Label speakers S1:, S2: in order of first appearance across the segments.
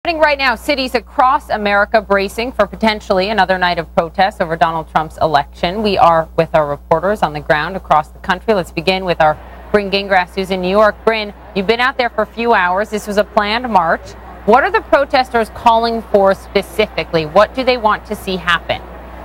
S1: Right now, cities across America bracing for potentially another night of protests over Donald Trump's election. We are with our reporters on the ground across the country. Let's begin with our Bryn Gingras, who's in New York. Bryn, you've been out there for a few hours. This was a planned march. What are the protesters calling for specifically? What do they want to see happen?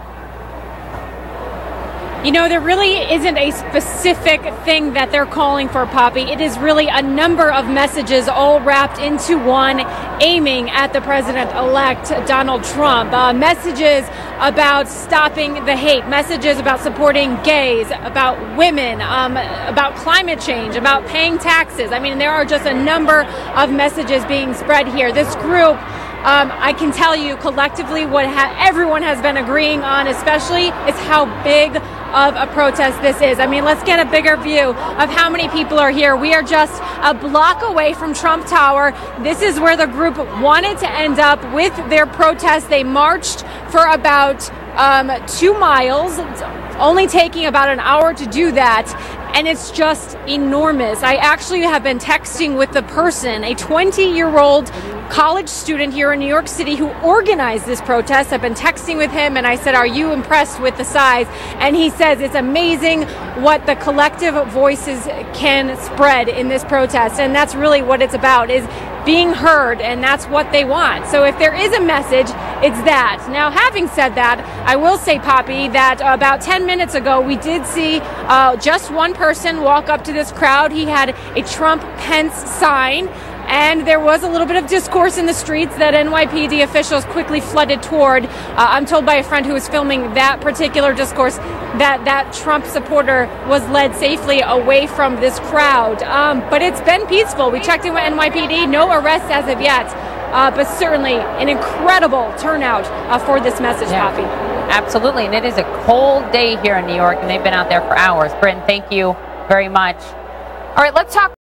S2: You know, there really isn't a specific thing that they're calling for, Poppy. It is really a number of messages all wrapped into one, aiming at the president-elect Donald Trump. Messages about stopping the hate, messages about supporting gays, about women, about climate change, about paying taxes. I mean, there are just a number of messages being spread here. This group, I can tell you collectively what everyone has been agreeing on, especially, is how big of a protest this is. I mean, let's get a bigger view of how many people are here. We are just a block away from Trump Tower. This is where the group wanted to end up with their protest. They marched for about 2 miles, only taking about an hour to do that. And it's just enormous. I actually have been texting with the person, a 20-year-old college student here in New York City who organized this protest. I've been texting with him and I said, are you impressed with the size? And he says it's amazing what the collective voices can spread in this protest. And that's really what it's about, is being heard, and that's what they want. So if there is a message, it's that. Now, having said that, I will say, Poppy, that about 10 minutes ago, we did see just one person walk up to this crowd. He had a Trump-Pence sign, and there was a little bit of discourse in the streets that NYPD officials quickly flooded toward. I'm told by a friend who was filming that particular discourse that Trump supporter was led safely away from this crowd. But it's been peaceful. We checked in with NYPD, no arrests as of yet, but certainly an incredible turnout for this message, Poppy.
S1: Absolutely, and it is a cold day here in New York, and they've been out there for hours. Bryn, thank you very much. All right, let's talk